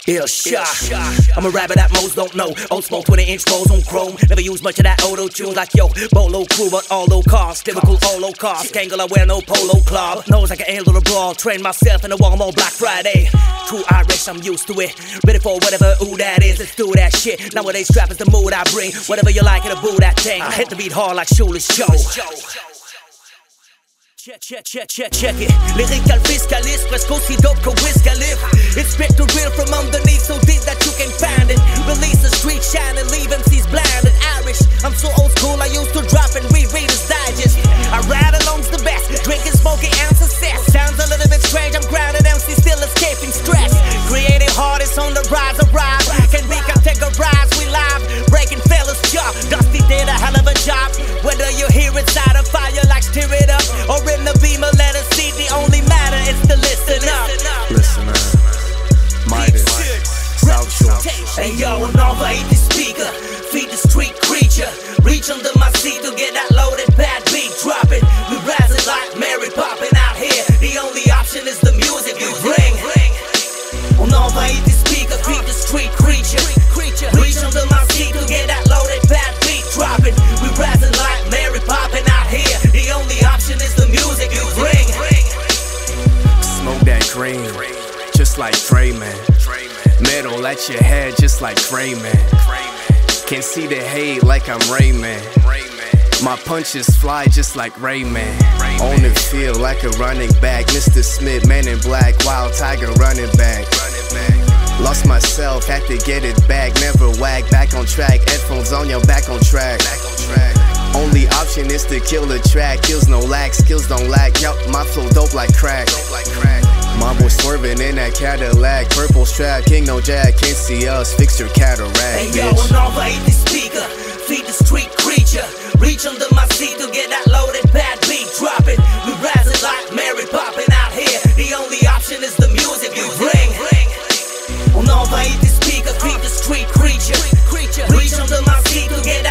Ill shot. I'm a rapper that most don't know. Old smoke 20-inch rolls on chrome. Never use much of that auto-tune like yo. Bolo crew, but all low cost. Typical all low cost. Kangle, I wear no polo club. Nose like an ant little brawl. Train myself in the Walmart Black Friday. True Irish, I'm used to it. Ready for whatever ooh that is. Let's do that shit. Nowadays trap is the mood I bring. Whatever you like, it'll boo that thing. I hit the beat hard like Shoeless Joe. Check it. Lyrical fiscalist, presque aussi dope que Wiz Khalifa. Expect the real from underneath, so deep that you can find it. Release the street shine and leave MCs blind and Irish. I'm so old school, I used to drop and read Reader's Digest. I ride alongst the best, drinking, smoking, and success. Sounds a little bit strange, I'm grounded, MC still escaping stress. Creative artists on the rise, arrive. Can be categorized, we live, breaking fellas' jaw. Dusty did a hell of a job. Whether you hear it side of fire like stir it up, or in the beamer, let us see. The only matter is to listen up. Listen up, Midas, South Shore. Hey yo, I'm overeat the speaker, feed the street creature. Reach under my seat to get that loaded bad beat dropping. We rising like Mary popping out here. The only option is the music we bring. I'm overeat the speaker, feed the street creature. Reach under my seat to get that loaded bad beat dropping. We rising like Mary popping out here. The only option is the music you bring. Smoke that green, just like Dre, man. Metal at your head, just like Dre, man. Can see the hate like I'm Rayman. My punches fly just like Rayman. On the field like a running back. Mr. Smith, man in black, Wild Tiger running back. Lost myself, had to get it back. Never whack, back on track. Headphones on your back on track. Only option is to kill the track. Kills no lack, skills don't lack. Yup, my flow dope like crack. My boy swerving in that Cadillac. Purple strap, king no jack. Can't see us, fix your cataract, hey yo, bitch. I'm overeat the speaker, feed the street creature. Reach under my seat to get that loaded bad beat dropping. We rising like Mary popping out here. The only option is the music you bring. I'm overeat the speaker, feed the street creature. Reach under my seat to get